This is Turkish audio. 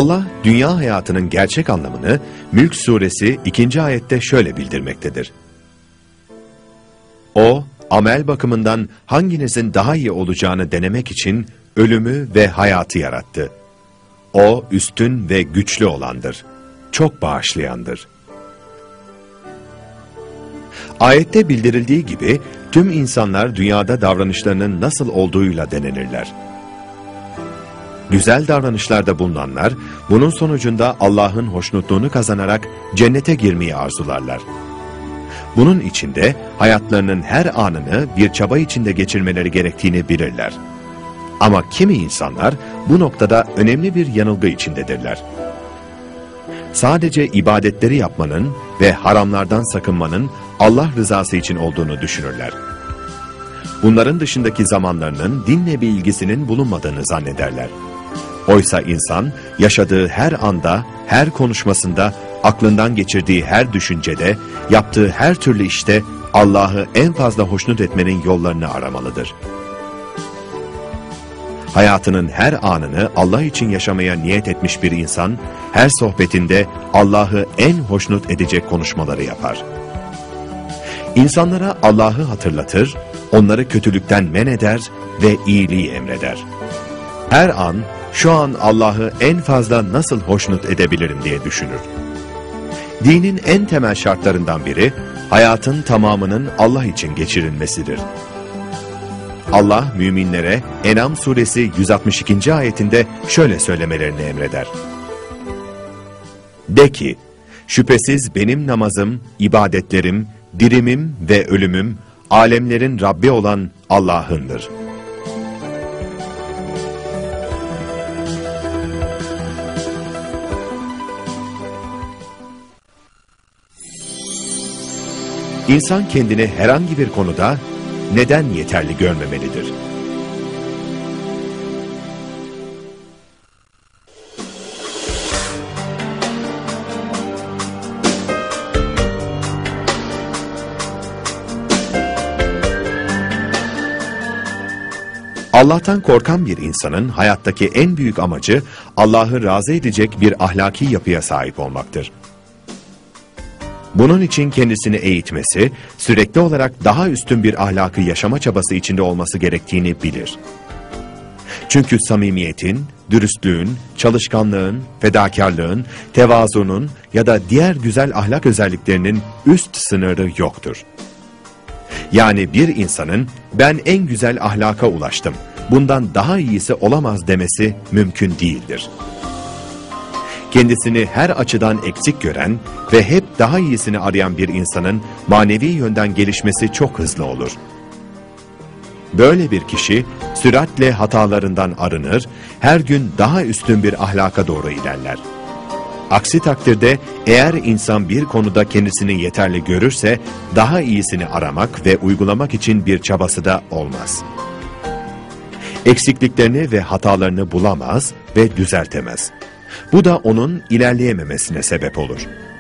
Allah, dünya hayatının gerçek anlamını Mülk suresi 2. ayette şöyle bildirmektedir. O, amel bakımından hanginizin daha iyi olacağını denemek için ölümü ve hayatı yarattı. O, üstün ve güçlü olandır. Çok bağışlayandır. Ayette bildirildiği gibi tüm insanlar dünyada davranışlarının nasıl olduğuyla denenirler. Güzel davranışlarda bulunanlar, bunun sonucunda Allah'ın hoşnutluğunu kazanarak cennete girmeyi arzularlar. Bunun içinde hayatlarının her anını bir çaba içinde geçirmeleri gerektiğini bilirler. Ama kimi insanlar bu noktada önemli bir yanılgı içindedirler. Sadece ibadetleri yapmanın ve haramlardan sakınmanın Allah rızası için olduğunu düşünürler. Bunların dışındaki zamanlarının dinle bir ilgisinin bulunmadığını zannederler. Oysa insan yaşadığı her anda, her konuşmasında, aklından geçirdiği her düşüncede, yaptığı her türlü işte Allah'ı en fazla hoşnut etmenin yollarını aramalıdır. Hayatının her anını Allah için yaşamaya niyet etmiş bir insan, her sohbetinde Allah'ı en hoşnut edecek konuşmaları yapar. İnsanlara Allah'ı hatırlatır, onları kötülükten men eder ve iyiliği emreder. Her an, şu an Allah'ı en fazla nasıl hoşnut edebilirim diye düşünür. Dinin en temel şartlarından biri, hayatın tamamının Allah için geçirilmesidir. Allah müminlere En'am suresi 162. ayetinde şöyle söylemelerini emreder. De ki, şüphesiz benim namazım, ibadetlerim, dirimim ve ölümüm, alemlerin Rabbi olan Allah'ındır. İnsan kendini herhangi bir konuda neden yeterli görmemelidir? Allah'tan korkan bir insanın hayattaki en büyük amacı Allah'ı razı edecek bir ahlaki yapıya sahip olmaktır. Bunun için kendisini eğitmesi, sürekli olarak daha üstün bir ahlakı yaşama çabası içinde olması gerektiğini bilir. Çünkü samimiyetin, dürüstlüğün, çalışkanlığın, fedakarlığın, tevazunun ya da diğer güzel ahlak özelliklerinin üst sınırı yoktur. Yani bir insanın ben en güzel ahlaka ulaştım, bundan daha iyisi olamaz demesi mümkün değildir. Kendisini her açıdan eksik gören ve hep daha iyisini arayan bir insanın manevi yönden gelişmesi çok hızlı olur. Böyle bir kişi süratle hatalarından arınır, her gün daha üstün bir ahlaka doğru ilerler. Aksi takdirde eğer insan bir konuda kendisini yeterli görürse daha iyisini aramak ve uygulamak için bir çabası da olmaz. Eksikliklerini ve hatalarını bulamaz ve düzeltemez. Bu da onun ilerleyememesine sebep olur.